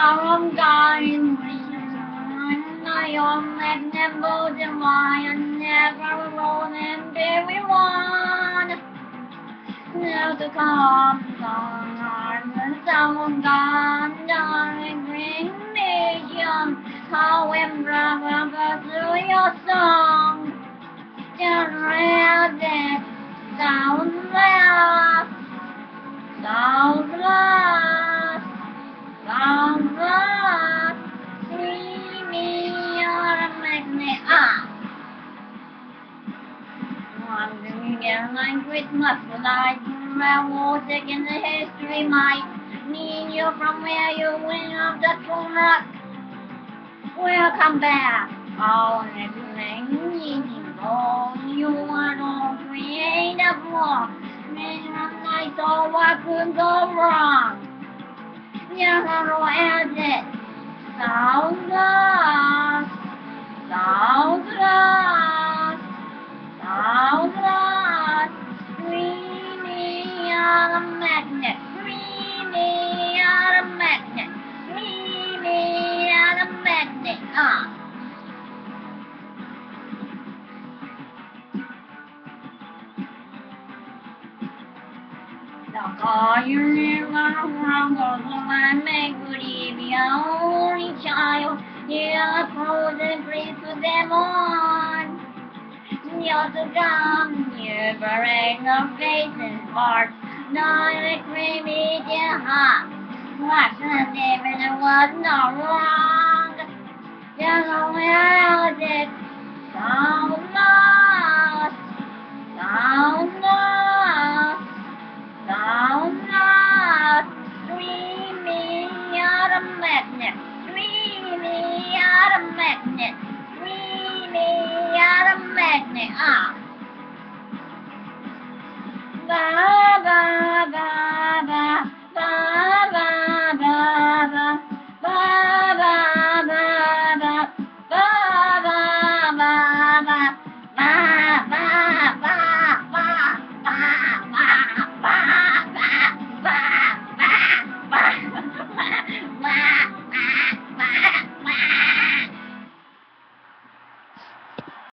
I'm dying. Your magnificent divine, never alone and everyone. Now to come on, some gone, darling, bring me young. How embraced through your song. Generated, soundless, soundless, soundless. See me, you're a magnet. I'm doing it like Christmas lights. Music in the history might need you from where you went up the truck. Welcome back. All everything all you are all creative work. Made a night, so what could go wrong? Never as it sounds lost, sounds lost, sounds lost. Screaming out a magnet, screaming out a magnet, screaming out a magnet. All you never wrong, I make believe you're only child. You're frozen free to them on. You're the gun, you break the face and heart. Not a creamy heart. What's the name and it was not wrong. You're the way I did. Sound lost, sound lost. Sound lost, screaming out a magnet, screaming out a magnet, screaming out a magnet.